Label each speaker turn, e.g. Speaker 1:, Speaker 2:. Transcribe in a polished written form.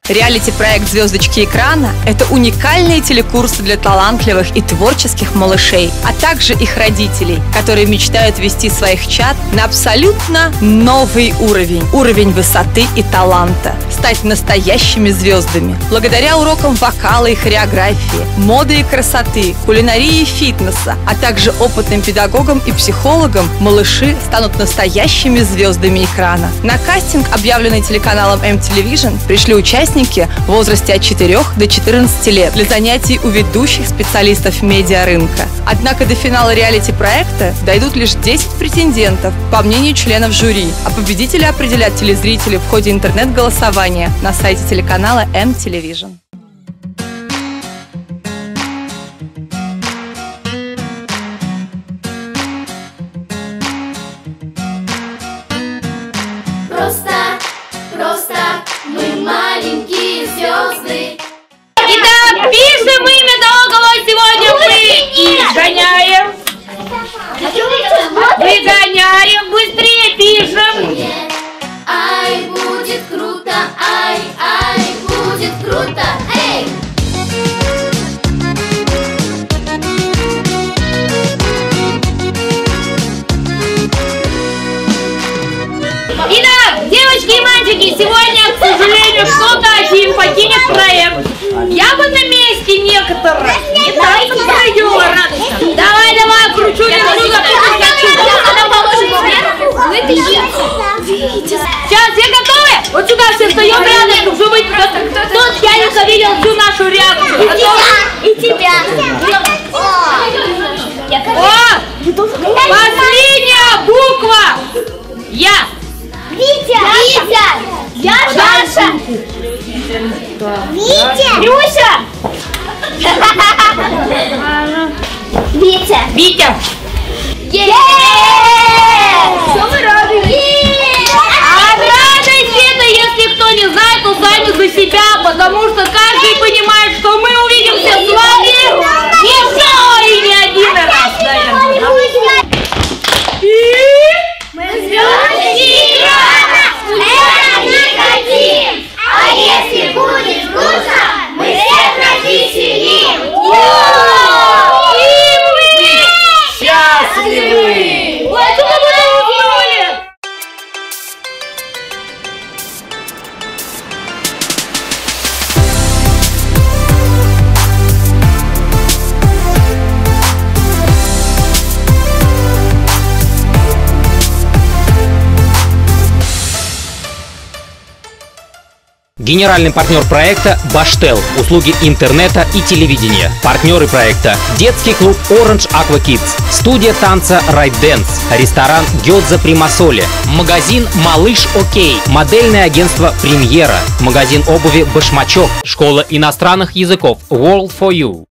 Speaker 1: Реалити-проект «Звездочки экрана» – это уникальные телекурсы для талантливых и творческих малышей, а также их родителей, которые мечтают вести своих чад на абсолютно новый уровень – уровень высоты и таланта, стать настоящими звездами. Благодаря урокам вокала и хореографии, моды и красоты, кулинарии и фитнеса, а также опытным педагогам и психологам, малыши станут настоящими звездами экрана. На кастинг, объявленный телеканалом M-Television, пришли участники в возрасте от 4 до 14 лет для занятий у ведущих специалистов медиарынка. Однако до финала реалити-проекта дойдут лишь 10 претендентов, по мнению членов жюри, а победителя определят телезрители в ходе интернет-голосования на сайте телеканала M-Television.
Speaker 2: Просто мы маленькие звезды.
Speaker 3: Итак, пишем имя того, кого сегодня мы изгоняем. Выгоняем, быстрее пишем.
Speaker 2: Ай, будет круто, ай, будет круто, эй!
Speaker 3: Итак, девочки и мальчики, сегодня, к сожалению, кто-то один покинет проект. Я бы на месте некоторых не так сопротивила радостно. Давай, кручу немного. Сейчас, все готовы? Вот сюда все встаем рядом, чтобы тот Яника видел всю нашу реакцию.
Speaker 2: И тебя.
Speaker 3: О! Последняя буква! Я!
Speaker 2: Витя! Я Даша! Витя!
Speaker 3: Люся!
Speaker 2: Витя!
Speaker 3: Что вы рады? А радость это, если кто не знает, то сами за себя, потому что каждый понимает, что мы увидимся с вами еще и не один раз, наверное.
Speaker 2: Мы звездочки экрана! Это не хотим! А если будет вкусно, мы всех развеселим!
Speaker 3: И мы
Speaker 4: счастливы!
Speaker 5: Генеральный партнер проекта «Баштел». Услуги интернета и телевидения. Партнеры проекта: детский клуб Orange Aqua Kids, студия танца Right Dance, ресторан Гёдза Примасоле, магазин Малыш Окей, модельное агентство Премьера, магазин обуви Башмачок, школа иностранных языков World for You.